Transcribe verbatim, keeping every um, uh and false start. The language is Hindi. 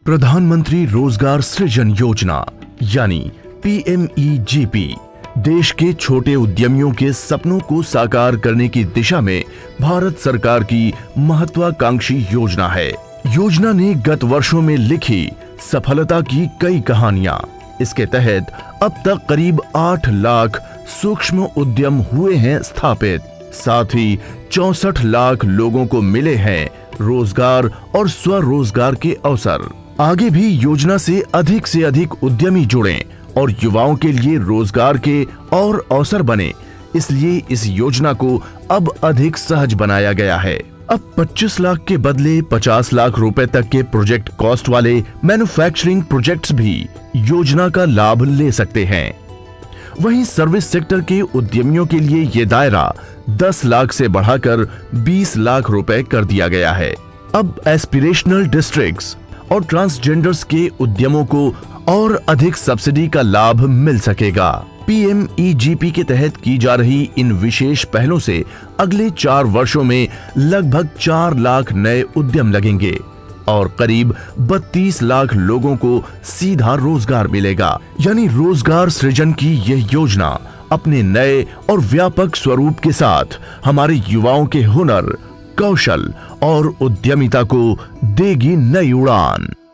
प्रधानमंत्री रोजगार सृजन योजना यानी P M E G P देश के छोटे उद्यमियों के सपनों को साकार करने की दिशा में भारत सरकार की महत्वाकांक्षी योजना है। योजना ने गत वर्षों में लिखी सफलता की कई कहानियां। इसके तहत अब तक करीब आठ लाख सूक्ष्म उद्यम हुए हैं स्थापित, साथ ही चौसठ लाख लोगों को मिले हैं रोजगार और स्वरोजगार के अवसर। आगे भी योजना से अधिक से अधिक उद्यमी जुड़ें और युवाओं के लिए रोजगार के और अवसर बने, इसलिए इस योजना को अब अधिक सहज बनाया गया है। अब पच्चीस लाख के बदले पचास लाख रुपए तक के प्रोजेक्ट कॉस्ट वाले मैन्युफैक्चरिंग प्रोजेक्ट्स भी योजना का लाभ ले सकते हैं। वहीं सर्विस सेक्टर के उद्यमियों के लिए ये दायरा दस लाख से बढ़ाकर बीस लाख रुपए कर दिया गया है। अब एस्पिरेशनल डिस्ट्रिक्ट्स और ट्रांसजेंडर्स के उद्यमों को और अधिक सब्सिडी का लाभ मिल सकेगा। P M E G P के तहत की जा रही इन विशेष पहलों से अगले चार वर्षों में लगभग चार लाख नए उद्यम लगेंगे और करीब बत्तीस लाख लोगों को सीधा रोजगार मिलेगा। यानी रोजगार सृजन की यह योजना अपने नए और व्यापक स्वरूप के साथ हमारे युवाओं के हुनर, कौशल और उद्यमिता को देगी नई उड़ान।